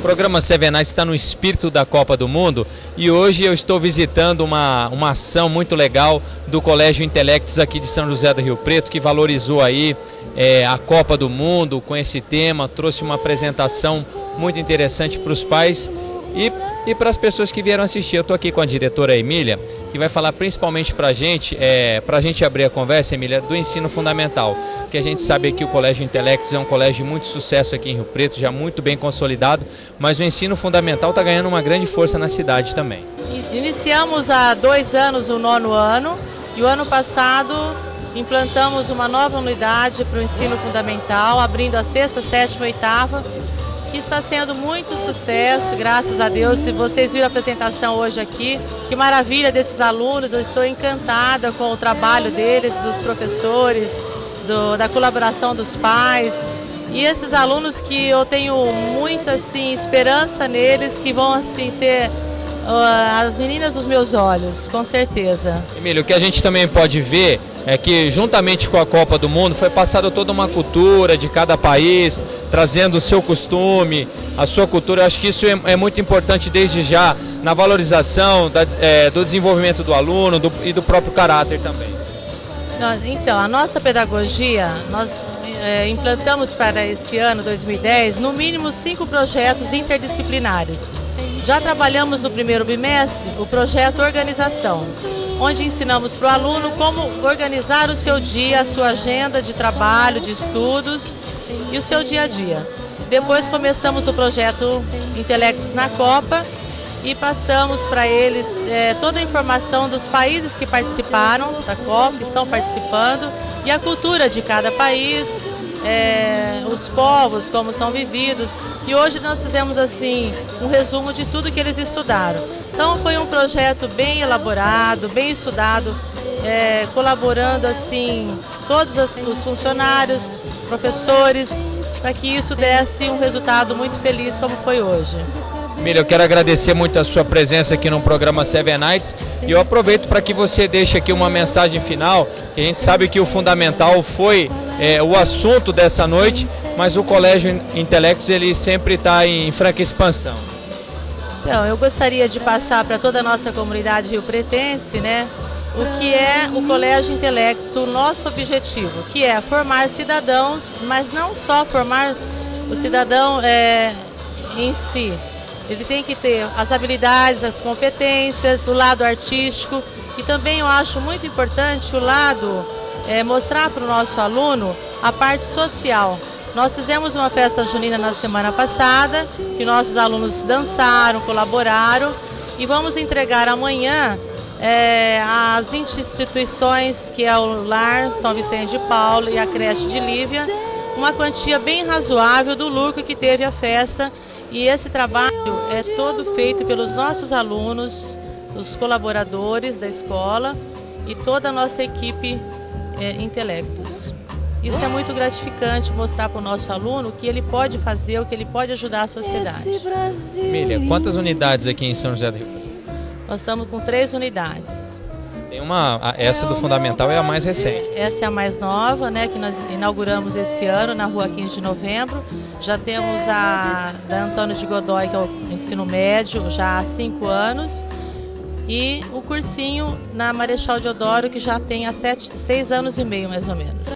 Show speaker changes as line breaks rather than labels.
programa Seven Nights está no espírito da Copa do Mundo e hoje eu estou visitando uma ação muito legal do Colégio Intelectus aqui de São José do Rio Preto, que valorizou aí a Copa do Mundo com esse tema, trouxe uma apresentação muito interessante para os pais e para as pessoas que vieram assistir. Eu estou aqui com a diretora Emília, que vai falar principalmente para a gente abrir a conversa, Emília, do ensino fundamental, que a gente sabe que o Colégio Intelectus é um colégio de muito sucesso aqui em Rio Preto, já muito bem consolidado, mas o ensino fundamental está ganhando uma grande força na cidade também.
Iniciamos há 2 anos o 9º ano e o ano passado implantamos uma nova unidade para o ensino fundamental, abrindo a 6ª, 7ª e 8ª, que está sendo muito sucesso, graças a Deus. Se vocês viram a apresentação hoje aqui, que maravilha desses alunos, eu estou encantada com o trabalho deles, dos professores, da colaboração dos pais. E esses alunos que eu tenho muita esperança neles, que vão ser as meninas dos meus olhos, com certeza.
Emília, o que a gente também pode ver é que juntamente com a Copa do Mundo foi passada toda uma cultura de cada país, trazendo o seu costume, a sua cultura. Eu acho que isso é muito importante desde já na valorização do desenvolvimento do aluno e do próprio caráter também.
Então, a nossa pedagogia, nós implantamos para esse ano, 2010, no mínimo 5 projetos interdisciplinares. Já trabalhamos no primeiro bimestre o projeto Organização, onde ensinamos para o aluno como organizar o seu dia, a sua agenda de trabalho, de estudos e o seu dia a dia. Depois começamos o projeto Intelectus na Copa e passamos para eles toda a informação dos países que participaram da Copa, que estão participando, e a cultura de cada país, os povos, como são vividos. E hoje nós fizemos um resumo de tudo que eles estudaram. Então foi um projeto bem elaborado, bem estudado, colaborando todos os funcionários, professores, para que isso desse um resultado muito feliz como foi hoje.
Emília, eu quero agradecer muito a sua presença aqui no programa Seven Nights e eu aproveito para que você deixe aqui uma mensagem final, que a gente sabe que o fundamental foi o assunto dessa noite, mas o Colégio Intelectus ele sempre está em franca expansão.
Então, eu gostaria de passar para toda a nossa comunidade riopretense, o que é o Colégio Intelectus, o nosso objetivo, que é formar cidadãos, mas não só formar o cidadão em si. Ele tem que ter as habilidades, as competências, o lado artístico, e também eu acho muito importante o lado, mostrar para o nosso aluno a parte social. Nós fizemos uma festa junina na semana passada, que nossos alunos dançaram, colaboraram, e vamos entregar amanhã às instituições, que é o Lar São Vicente de Paulo e a creche de Lívia, uma quantia bem razoável do lucro que teve a festa. E esse trabalho é todo feito pelos nossos alunos, os colaboradores da escola e toda a nossa equipe Intelectus. Isso é muito gratificante, mostrar para o nosso aluno o que ele pode fazer, o que ele pode ajudar a sociedade.
Emília, quantas unidades aqui em São José do Rio Preto?
Nós estamos com 3 unidades.
Tem essa do fundamental é a mais recente.
Essa é a mais nova, que nós inauguramos esse ano na rua 15 de novembro. Já temos a da Antônio de Godoy, que é o ensino médio, já há 5 anos. E o cursinho na Marechal Deodoro, que já tem há 6 anos e meio, mais ou menos.